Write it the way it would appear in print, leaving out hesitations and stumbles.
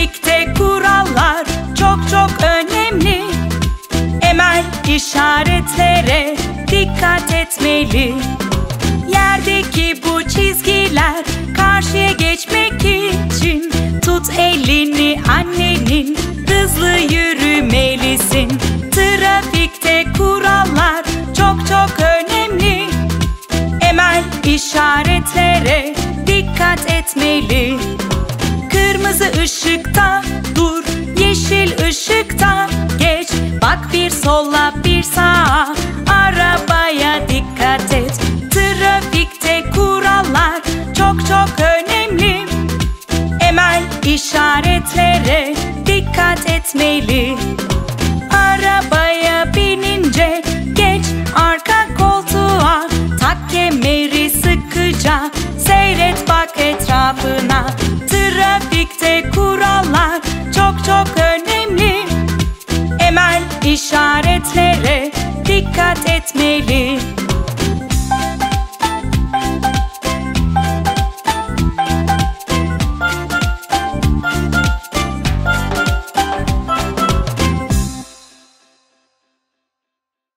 Trafikte kurallar çok çok önemli. Emel işaretlere dikkat etmeli. Yerdeki bu çizgiler karşıya geçmek için. Tut elini annenin, hızlı yürümelisin. Trafikte kurallar çok çok önemli. Emel işaretlere dikkat etmeli. Kırmızı ışıkta dur, yeşil ışıkta geç. Bak bir sola bir sağa, arabaya dikkat et. Trafikte kurallar çok çok önemli. Emel işaretlere dikkat etmeli. Arabaya binince geç arka koltuğa. Tak kemeri sıkıca, seyret bak etrafına. Trafikte kurallar çok çok önemli. Emel işaretlere